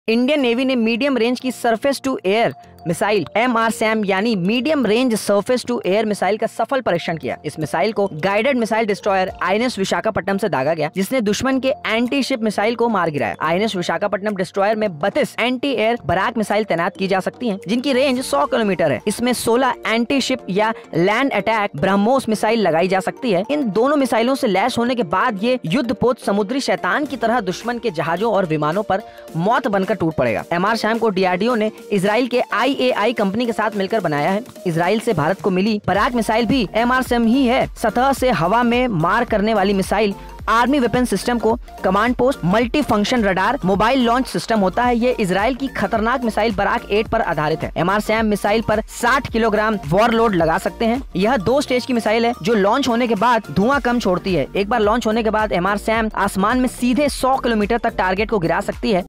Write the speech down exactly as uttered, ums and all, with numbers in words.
Indian navy ने medium range की surface to air missile M R SAM यानी medium range surface to air missile का सफल परीक्षण किया। इस मिसाइल को guided missile destroyer I N S Visakhapatnam से दागा गया, जिसने दुश्मन के एंटी शिप मिसाइल को मार गिराया। I N S Visakhapatnam destroyer में बत्तीस एंटी एयर बराक मिसाइल तैनात की जा सकती हैं, जिनकी रेंज सौ किलोमीटर है। इसमें सोलह एंटी शिप या लैंड अटैक ब्रह्मोस मिसाइल लगाई जा सकती है। इन दोनों मिसाइलों से लैस होने के बाद ये युद्धपोत समुद्री शैतान की तरह दुश्मन के जहाजों और विमानों पर मौत बनकर टूट पड़ेगा। एम आर सैम को डी आर डी ओ ने इजराइल के आई ए आई कंपनी के साथ मिलकर बनाया है। इजराइल से भारत को मिली बराक मिसाइल भी एम आर सैम ही है। सतह से हवा में मार करने वाली मिसाइल आर्मी वेपन सिस्टम को command post multi function radar mobile launch system होता है। ये इजराइल की खतरनाक मिसाइल बराक एट पर आधारित है। एम आर सैम मिसाइल पर साठ किलोग्राम वॉरलोड लगा सकते हैं। यह दो स्टेज की मिसाइल है जो लॉन्च होने के बाद धुआं कम छोड़ती है। एक बार लॉन्च होने के बाद एम आर सैम आसमान में सीधे सौ किलोमीटर तक टारगेट को गिरा सकती है।